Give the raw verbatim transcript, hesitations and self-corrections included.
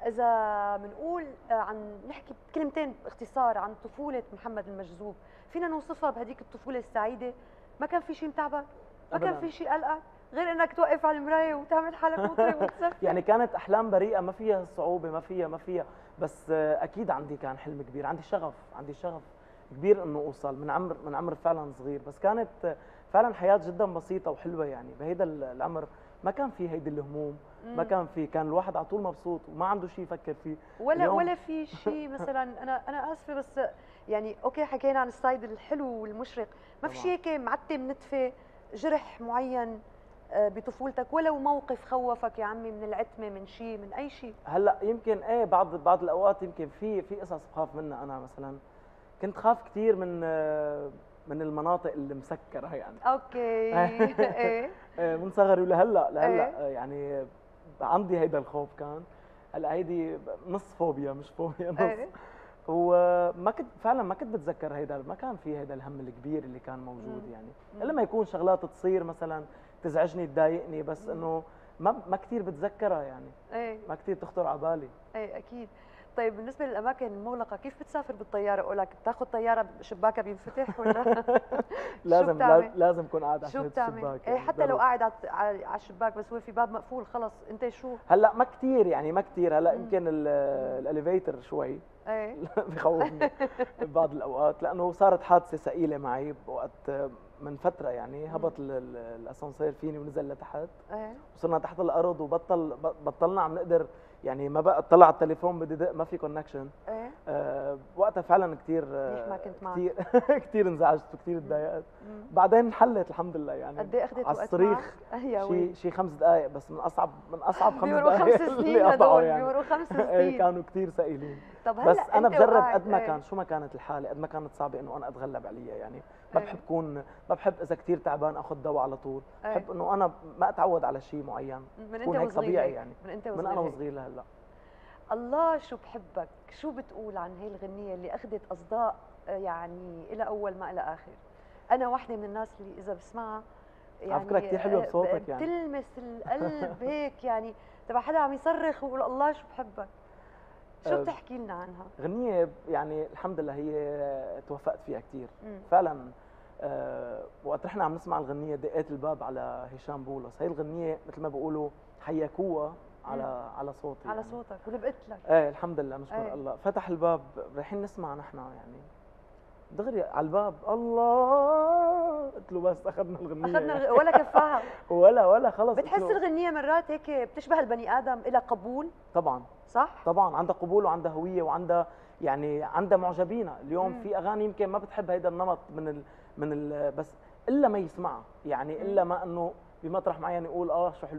اذا بنقول عن نحكي بكلمتين باختصار عن طفوله محمد المجذوب، فينا نوصفها بهديك الطفوله السعيده. ما كان في شيء متعبك، ما كان أبداً. في شيء قلقك غير انك توقف على المرايه وتعمل حالك مطرب وتسفل. يعني كانت احلام بريئه، ما فيها صعوبه، ما فيها ما فيها بس اكيد عندي كان حلم كبير، عندي شغف عندي شغف كبير انه اوصل من عمر من عمر فعلا صغير. بس كانت فعلا حياه جدا بسيطه وحلوه، يعني بهيدا العمر ما كان في هيدي الهموم، ما كان في، كان الواحد على طول مبسوط وما عنده شيء يفكر فيه. ولا ولا في شيء مثلا، انا انا اسفه بس يعني اوكي حكينا عن الصيد الحلو والمشرق، ما في شيء هيك معتم نتفه جرح معين بطفولتك، ولو موقف خوفك يا عمي من العتمه، من شيء، من اي شيء؟ هلا يمكن ايه بعض بعض الاوقات يمكن في في قصص بخاف منها. انا مثلا كنت خاف كثير من من المناطق اللي مسكره يعني. اوكي. ايه من صغري ولهلا لهلا ايه؟ يعني عندي هيدا الخوف. كان هلا هيدي نص فوبيا مش فوبيا نص. ايه؟ وما كنت فعلا ما كنت بتذكر هيدا، ما كان في هيدا الهم الكبير اللي كان موجود مم. يعني، مم. الا ما يكون شغلات تصير مثلا تزعجني تضايقني، بس انه ما ما كثير بتذكرها يعني. ايه ما كثير تخطر على بالي. ايه اكيد. طيب بالنسبه للاماكن المغلقه كيف بتسافر بالطياره؟ اقول لك بتاخذ طياره شباكها بينفتح ولا لازم شو بتعمل؟ لازم اكون قاعد على شو شهاده بتعمل؟ الشباك ايه يعني حتى لو ضروري. قاعد على على الشباك بس هو في باب مقفول خلص انت شو؟ هلا ما كثير يعني ما كثير هلا مم. يمكن الاليفيتر شوي ايه بخوفني ببعض الاوقات، لانه صارت حادثه ثقيله معي بوقت من فتره يعني. هبط الاسانسير فيني ونزل لتحت. ايه وصرنا تحت الارض وبطل بطلنا عم نقدر يعني، ما بقى اطلع على التليفون بدي دق ما في كونكشن. ايه أه وقتها فعلا كثير ليش ما كنت معك؟ كثير كثير انزعجت وكثير تضايقت. بعدين انحلت الحمد لله يعني. قد ايه اخذت على وقت الصريخ شيء شيء خمس دقائق بس، من اصعب من اصعب خمس بيقولوا دقائق خمس اللي سنين قطعوا هدول، يعني. بيقولوا خمس ايه سنين. كانوا كثير ثقيلين. طب هلا بس انا انت بجرب وقاعد قد ما ايه؟ كان، شو ما كانت الحاله، قد ما كانت صعبه انه انا اتغلب عليها يعني. ما ايه؟ بحب كون ما بحب اذا كثير تعبان اخذ دواء على طول. ايه؟ بحب انه انا ما اتعود على شيء معين، من يكون انت هيك وصغير طبيعي هيك. يعني. من انت من وصغير انا هيك. وصغير لهلا. الله شو بحبك، شو بتقول عن هي الغنية اللي أخذت أصداء يعني إلى أول ما إلى آخر؟ أنا واحدة من الناس اللي إذا بسمعها يعني على فكرة كثير حلوة بصوتك يعني، بتلمس القلب هيك يعني، تبع حدا عم يصرخ ويقول الله شو بحبك. شو بتحكي لنا عنها؟ غنية يعني الحمد لله هي توفقت فيها كثير فعلا. أه وقت رحنا عم نسمع الغنية دقيت الباب على هشام بولس. هي الغنية مثل ما بيقولوا حيكوها على مم. على صوتي على يعني. صوتك ولبقت لك. ايه الحمد لله نشكر ايه. الله. فتح الباب رايحين نسمع نحن يعني، دغري على الباب الله، قلت له بس اخذنا الغنية اخذنا يعني. ولا كفاها ولا ولا خلص. بتحس الغنية مرات هيك بتشبه البني ادم، لها قبول؟ طبعا صح؟ طبعا عندها قبول وعندها هوية وعندها يعني عندها معجبينها. اليوم مم. في اغاني يمكن ما بتحب هيدا النمط من ال من ال بس الا ما يسمعها يعني، الا ما انه بمطرح معين يقول اه شو حلو